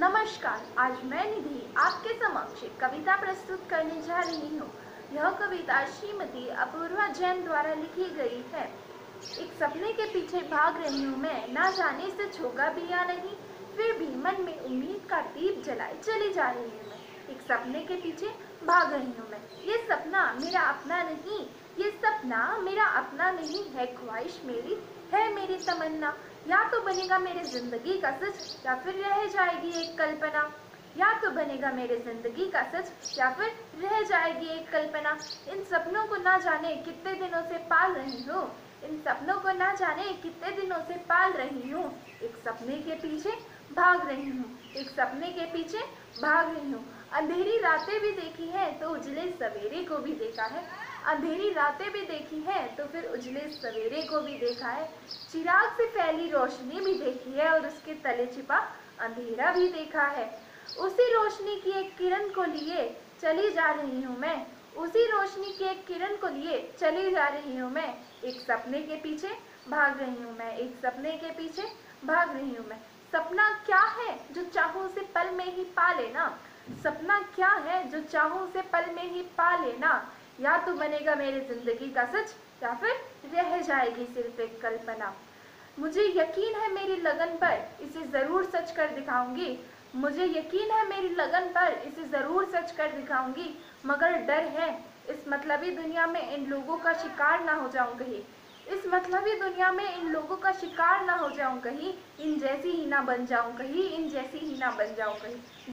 नमस्कार। आज मैं निधि आपके समक्ष एक कविता प्रस्तुत करने जा रही हूँ। यह कविता श्रीमती अपूर्वा जैन द्वारा लिखी गई है। एक सपने के पीछे भाग रही हूँ मैं, ना जाने से होगा भी या नहीं, फिर भी मन में उम्मीद का दीप जलाए चली जा रही हूँ मैं। एक सपने के पीछे भाग रही हूँ मैं। ये सपना मेरा अपना नहीं, ये सपना मेरा अपना नहीं है, ख्वाहिश मेरी है, मेरी तमन्ना। या तो बनेगा मेरे जिंदगी का सच, या फिर रह जाएगी एक कल्पना। या तो बनेगा मेरे जिंदगी का सच, या फिर रह जाएगी एक कल्पना। इन सपनों को ना जाने कितने दिनों से पाल रही हूँ, इन सपनों को ना जाने कितने दिनों से पाल रही हूँ। एक सपने के पीछे भाग रही हूँ, एक सपने के पीछे भाग रही हूँ। अंधेरी रातें भी देखी है तो उजले सवेरे को भी देखा है, अंधेरी रातें भी देखी है तो फिर उजले सवेरे को भी देखा है। चिराग से फैली रोशनी भी देखी है और उसके तले छिपा अंधेरा भी देखा है। उसी रोशनी की एक किरण को लिए चली जा रही हूँ मैं, उसी रोशनी की एक किरण को लिए चली जा रही हूँ मैं। एक सपने के पीछे भाग रही हूँ मैं, एक सपने के पीछे भाग रही हूँ मैं। सपना क्या है जो चाहूं से पल में ही पा लेना, सपना क्या है जो चाहूं से पल में ही पा लेना। या तो बनेगा मेरे जिंदगी का सच, या फिर रह जाएगी सिर्फ एक कल्पना। मुझे यकीन है मेरी लगन पर इसे जरूर सच कर दिखाऊंगी, मुझे यकीन है मेरी लगन पर इसे जरूर सच कर दिखाऊंगी। मगर डर है इस मतलबी दुनिया में इन लोगों का शिकार ना हो जाऊं कहीं, इस मतलबी दुनिया में इन लोगों का शिकार ना हो जाऊं कहीं, इन जैसी ही ना बन जाऊं कहीं, इन जैसी ही ना बन जाऊं कहीं।